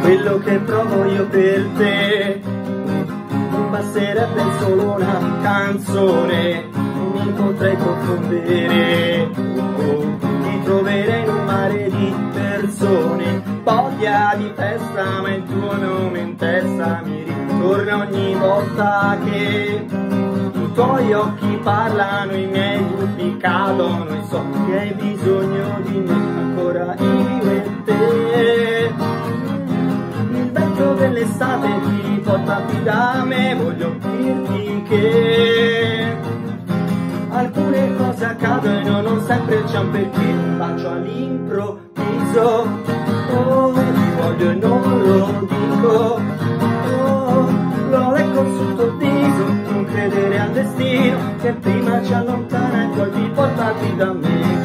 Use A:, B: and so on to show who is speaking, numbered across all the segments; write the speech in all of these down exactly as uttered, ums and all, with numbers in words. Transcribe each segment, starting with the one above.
A: quello che provo io per te. Non basterebbe solo una canzone, non mi potrei confondere. Oh, ti troverei in un mare di persone, voglia di festa, ma il tuo nome in testa mi ritorna ogni volta che i tuoi occhi parlano, i miei dubbi cadono e so che hai bisogno di me, ancora io e te. Il vento dell'estate ti porta qui da me, voglio dirti che alcune cose accadono, non sempre c'è un perché, un bacio all'improvviso, oh, ti voglio e non lo dico, oh, lo leggo sul tuo viso, non credere al destino, che prima ci allontana e poi ti porta qui da me.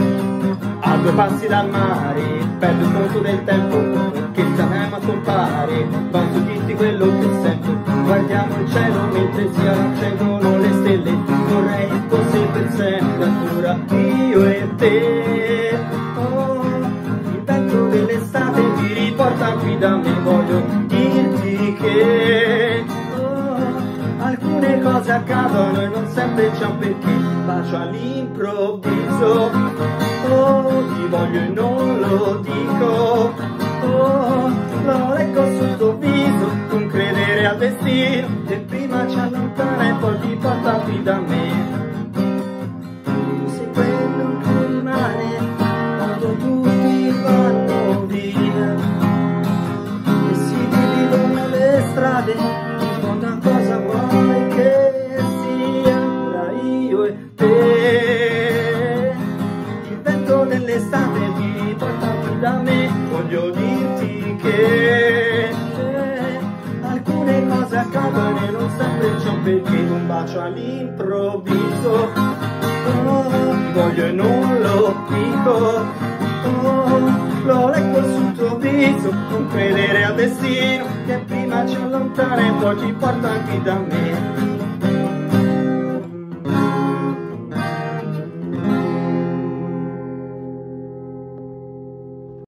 A: A due passi dal mare, perdo il conto del tempo, che stiamo a compare, posso dirti quello che sento, guardiamo il cielo mentre si accendono le stelle, vorrei fosse per sempre ancora io e te. Oh, il vento dell'estate ti riporta qui da me, voglio dirti che oh, alcune cose accadono e non sempre c'è un perché, un bacio all'improvviso, oh, ti voglio e non lo dico, oh, lo leggo sul tuo viso, non credere al destino, che prima ci allontana e poi ti porta qui da me. Tu sei quello che rimane quando tutti vanno via e si dividono le strade, risponda cosa vuoi che sia, tra io e te. Il vento dell'estate ti porta qui da me, voglio dirti che eh, alcune cose accadono e non sempre c'è un perché, un bacio all'improvviso, oh, ti voglio e non lo dico, oh, lo leggo sul tuo viso, non credere al destino, che prima ci allontana e poi ti porta qui da me.